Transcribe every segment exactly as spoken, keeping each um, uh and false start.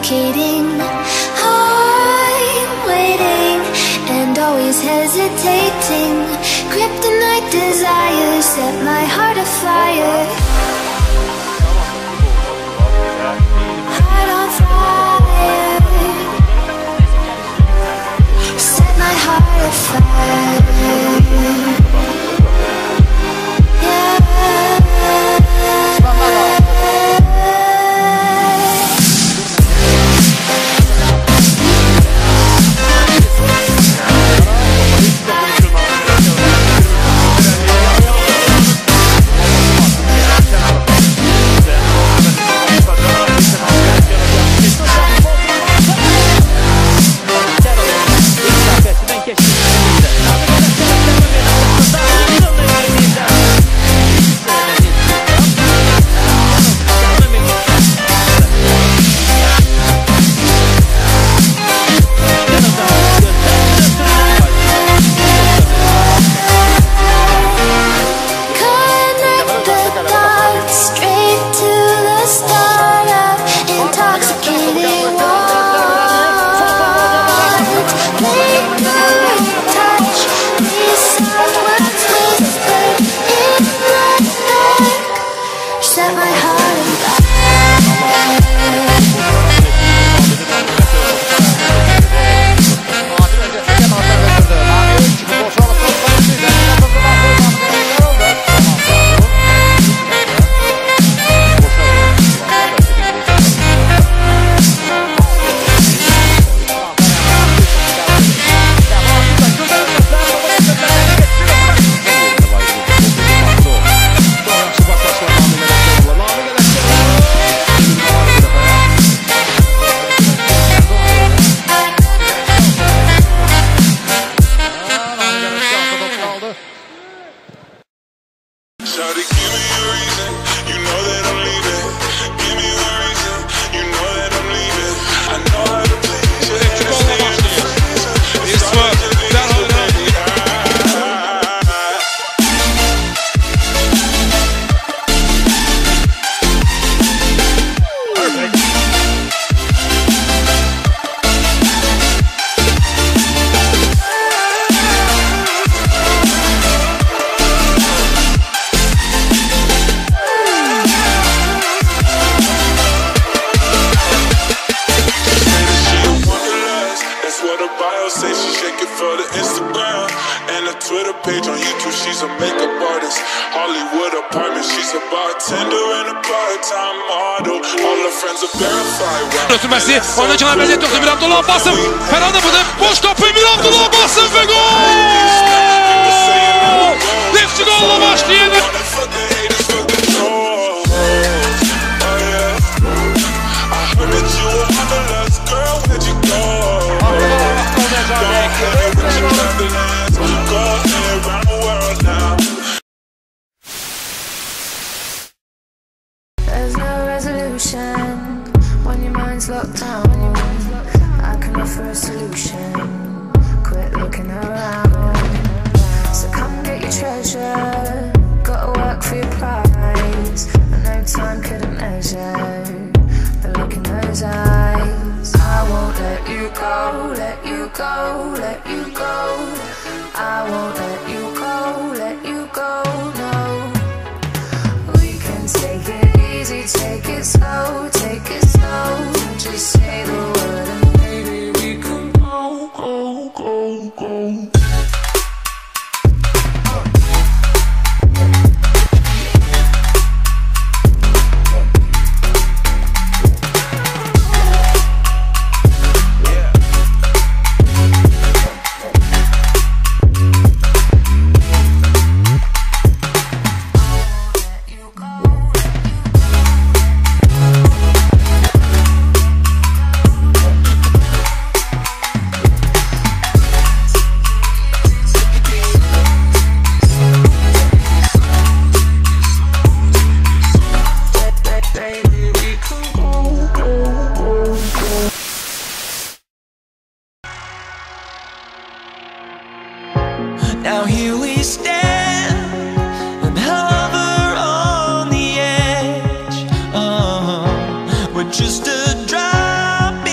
intoxicating. I'm waiting and always hesitating. Kryptonite desires set my heart afire. Heart on fire. Set my heart afire. Oyuna kenar vəziyyət yoxdur. Mirabdulla Abbasov fərada budur. Boş topu Mirabdulla Abbasov və gol! Neftçi golla başlayır. Locked down, I can offer a solution. Quit looking around. So come get your treasure. Gotta work for your prize. And no time couldn't measure. But look in those eyes. I won't let you go, let you go, let you go. I won't let you go, let you go, no. We can take it easy, take it slow, take it slow. Just say the word and maybe we can go, go, go, go. Now here we stand and hover on the edge. Uh, we're just a drop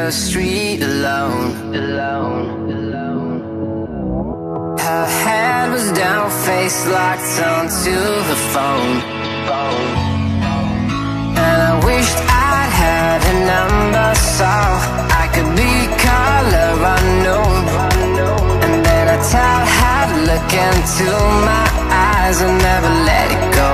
the street alone, alone, alone. Her head was down, face locked onto the phone, phone. And I wished I'd had a number so I could be color unknown. And then I tell her to look into my eyes and never let it go.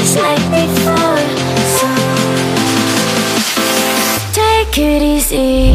Take it easy.